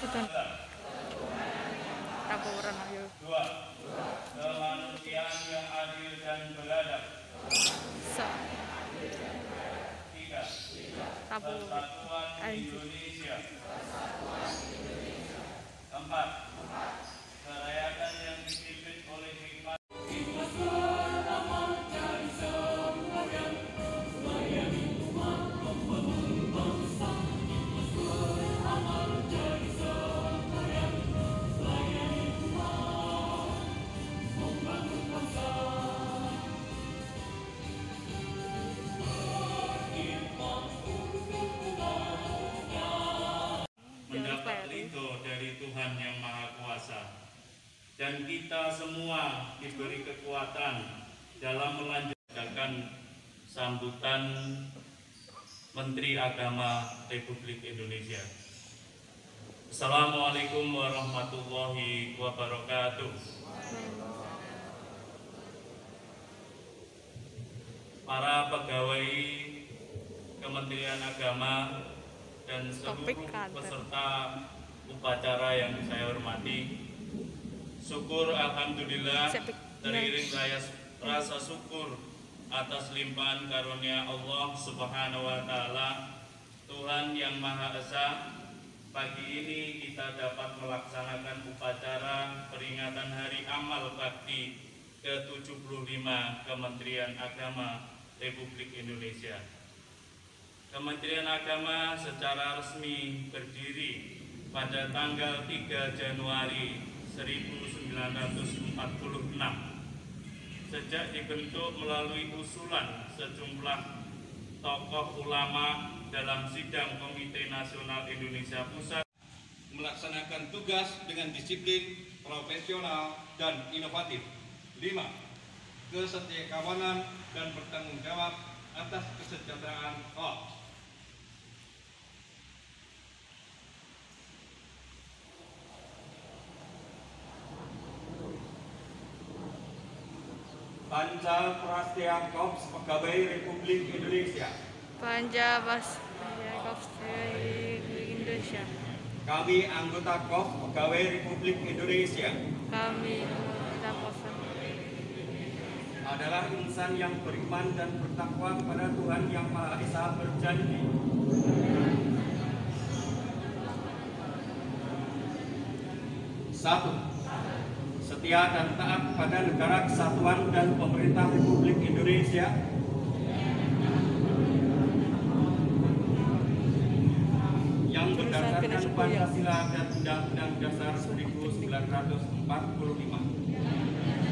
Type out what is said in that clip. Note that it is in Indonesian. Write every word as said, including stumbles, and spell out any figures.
Sudah. Taburan ayo. Dua, kemanusiaan yang adil dan beradab. Sa. Tiga, Taburan. persatuan Indonesia. Empat, kerakyatan yang dipimpin oleh hikmat. Mendapat ridho dari Tuhan Yang Maha Kuasa, dan kita semua diberi kekuatan dalam melanjutkan sambutan Menteri Agama Republik Indonesia. Assalamualaikum warahmatullahi wabarakatuh. Para pegawai Kementerian Agama dan seluruh peserta upacara yang saya hormati, syukur alhamdulillah teriring rasa syukur atas limpahan karunia Allah Subhanahu wa taala, Tuhan yang Maha Esa. Pagi ini kita dapat melaksanakan upacara peringatan Hari Amal Bakti ke tujuh puluh lima Kementerian Agama Republik Indonesia. Kementerian Agama secara resmi berdiri pada tanggal tiga Januari seribu sembilan ratus empat puluh enam. Sejak dibentuk melalui usulan sejumlah tokoh ulama dalam sidang Komite Nasional Indonesia Pusat, melaksanakan tugas dengan disiplin, profesional, dan inovatif. Lima, kesetiakawanan dan bertanggung jawab atas kesejahteraan korps. Panja Prasetya Korps Pegawai Republik Indonesia. Panja Prasetya Korps Pegawai Indonesia. Kami anggota Korps Pegawai Republik Indonesia. Kami anggota Korps adalah insan yang beriman dan bertakwa kepada Tuhan Yang Maha Esa berjanji satu, setia dan taat pada negara kesatuan dan pemerintah Republik Indonesia. Yang berdasarkan Pancasila dan Undang-Undang Dasar seribu sembilan ratus empat puluh lima.